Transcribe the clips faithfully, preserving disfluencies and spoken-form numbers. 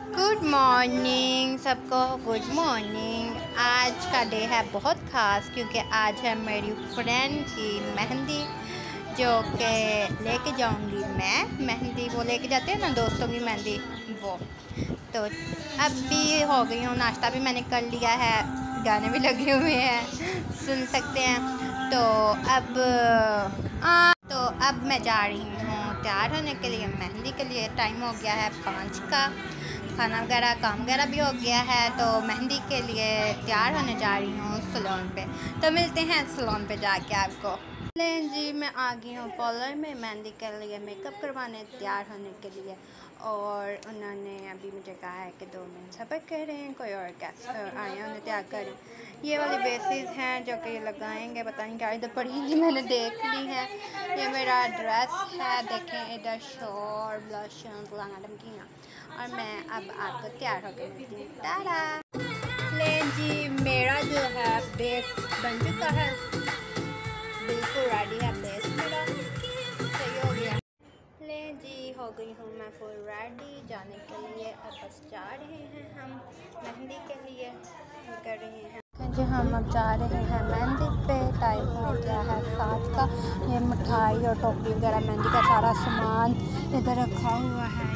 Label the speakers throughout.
Speaker 1: Good morning सबको, good morning. आज का डे है बहुत ख़ास क्योंकि आज है मेरी फ्रेंड की मेहंदी, जो कि लेके जाऊंगी मैं। मेहंदी वो लेके जाते हैं ना दोस्तों की मेहंदी, वो तो अब भी हो गई हूँ। नाश्ता भी मैंने कर लिया है, गाने भी लगे हुए हैं, सुन सकते हैं। तो अब आ, तो अब मैं जा रही हूँ तैयार होने के लिए मेहंदी के लिए। टाइम हो गया है पाँच का, खाना वगैरह काम वगैरह भी हो गया है, तो मेहंदी के लिए तैयार होने जा रही हूँ सैलून पे। तो मिलते हैं सैलून पे जाके आपको। लें जी, मैं आ गई हूँ पार्लर में मेहंदी के लिए मेकअप करवाने, तैयार होने के लिए। और उन्होंने अभी मुझे कहा है कि दो मिनट सब्र करें, कोई और गेस्ट आए हैं उन्हें तैयार करें। ये वाली बेसिस हैं जो कि ये लगाएंगे, पता नहीं क्या इधर पड़ी थी, मैंने देख ली है। ये मेरा ड्रेस है, देखें इधर शॉर ब्लश फलाना ढमकीना। और मैं अब आपको तैयार होकर मिलती हूँ। टाटा। ले जी, मेरा जो है बेस बन चुका है, बिल्कुल रेडी है बेस मेरा, सही हो गया। ले जी, हो गई हूँ मैं फुल रेडी जाने के लिए। अब बस जा रहे हैं हम मेहंदी के लिए, कर रहे हैं जी। हम अब जा रहे हैं मेहंदी पे। टाइम हो गया है सात का। ये मिठाई और टोपी वगैरह मेहंदी का सारा सामान इधर रखा हुआ है।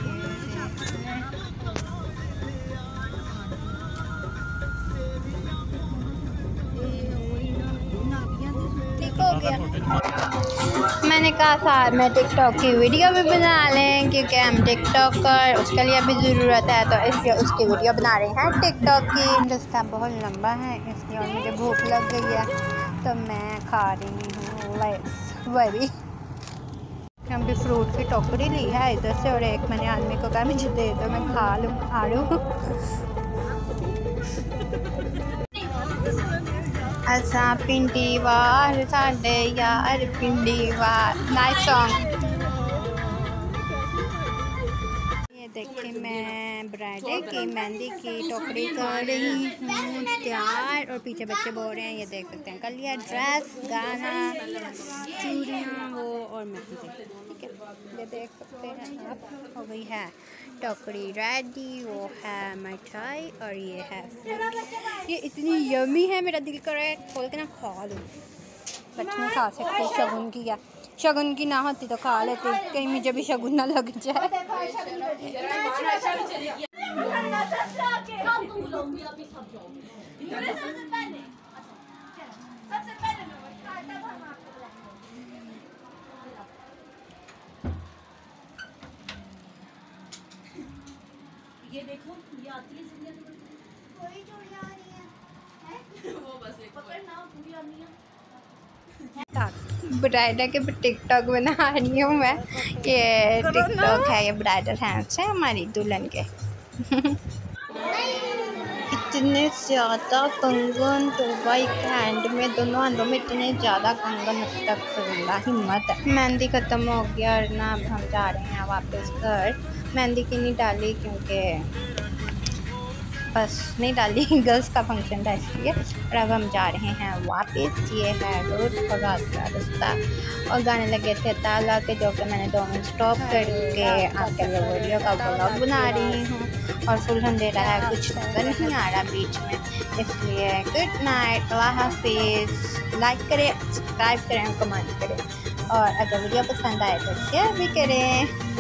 Speaker 1: ठीक हो गया। मैंने कहा साथ में टिकटॉक की वीडियो भी बना लें क्योंकि हम टिकटॉकर, उसके लिए भी ज़रूरत है, तो इसलिए उसकी वीडियो बना रहे हैं टिकटॉक की। रास्ता बहुत लंबा है इसलिए, और मुझे भूख लग गई है तो मैं खा रही हूँ लेस वह भी। हम भी फ्रूट की टोकरी ली है इधर से, और एक मैंने आदमी को कहा मुझे दे दो मैं खा लूँ आलू। असा पिंडी वार साडे यार पिंडी वार, नाइस सॉन्ग। ये देखिए मैं ब्राइडल की मेहंदी की टोकरी कर रही हूँ तैयार, और पीछे बच्चे बोल रहे हैं। ये देख सकते हैं, कर लिया ड्रेस, गाना, चूड़ियाँ वो और मेहंदी, ठीक है। ये देख सकते हैं आप, हो गई है टोकरी रेडी। वो है मिठाई और ये है फ्रूट। ये इतनी यमी है, मेरा दिल कर रहा है खोल के ना खा लूँ। बच्चे खा सकते, शगुन की है, शगुन की ना होती तो खा लेती, कहीं मुझे भी शगुन ना लग जाए।
Speaker 2: ये देखो, ये आती है जिंदगी में कोई जोड़ी आ रही है वो बस एक पकड़ना पूरी आनी है।
Speaker 1: ब्राइडल के टिकटॉक बना रही हूँ मैं। ये टिकटॉक है, ये ब्राइडल हैंड्स है हमारी दुल्हन के। इतने ज़्यादा कंगन तो भाई हैंड में, दोनों हाथों में इतने ज़्यादा कंगन, तक फुल्ला हिम्मत है। मेहंदी ख़त्म हो गया और ना अब हम जा रहे हैं वापस घर। मेहंदी की नहीं डाली क्योंकि बस नहीं डाली, गर्ल्स का फंक्शन था इसलिए। और अब हम जा रहे हैं वापस। ये है रोड और रात का रास्ता, और गाने लगे थे ताला के, जो कि मैंने दो मिनट स्टॉप करके आपके लिए वीडियो का ब्लॉग बना रही हूँ। और फुल अंधेरा है, कुछ नजर नहीं आ रहा बीच में, इसलिए गुड नाइट, अल्लाह हाफिज़। लाइक करें, सब्सक्राइब करें, कमेंट करें, और अगर वीडियो पसंद आए तो शेयर भी करें।